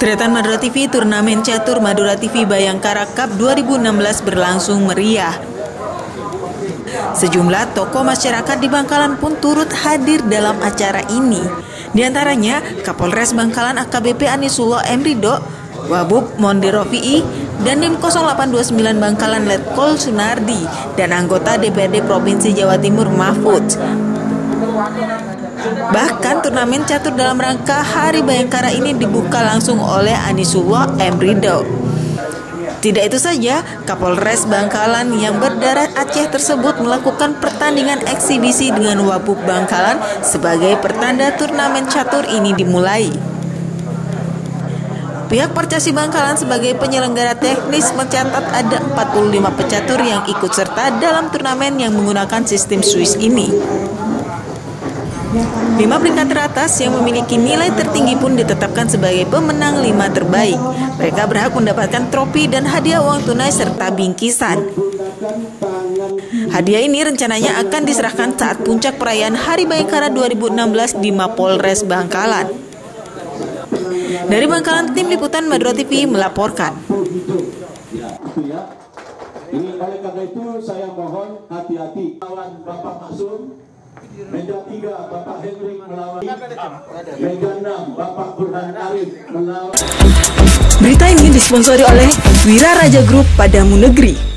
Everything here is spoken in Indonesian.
Tretan Madura TV, turnamen catur Madura TV Bayangkara Cup 2016 berlangsung meriah. Sejumlah tokoh masyarakat di Bangkalan pun turut hadir dalam acara ini. Di antaranya Kapolres Bangkalan AKBP Anisullah M. Ridho, Wabub Monderofi'i, dan Dim 0829 Bangkalan Letkol Sunardi, dan anggota DPRD Provinsi Jawa Timur Mahfud. Bahkan turnamen catur dalam rangka Hari Bayangkara ini dibuka langsung oleh Anisullah M. Ridho. Tidak itu saja, Kapolres Bangkalan yang berdarah Aceh tersebut melakukan pertandingan eksibisi dengan Wabub Bangkalan sebagai pertanda turnamen catur ini dimulai. Pihak Percasi Bangkalan sebagai penyelenggara teknis mencatat ada 45 pecatur yang ikut serta dalam turnamen yang menggunakan sistem Swiss ini. 5 peringkat teratas yang memiliki nilai tertinggi pun ditetapkan sebagai pemenang 5 terbaik. Mereka berhak mendapatkan trofi dan hadiah uang tunai serta bingkisan. Hadiah ini rencananya akan diserahkan saat puncak perayaan Hari Bayangkara 2016 di Mapolres Bangkalan. Dari Bangkalan, tim liputan Madura TV melaporkan. Ini oleh karena itu saya mohon hati-hati lawan Bapak Maksum. Meja 3 Bapak Hendrik melawan Meja 6 Bapak Burhan Arif melawan. Berita ini disponsori oleh Wira Raja Group Padamu Negeri.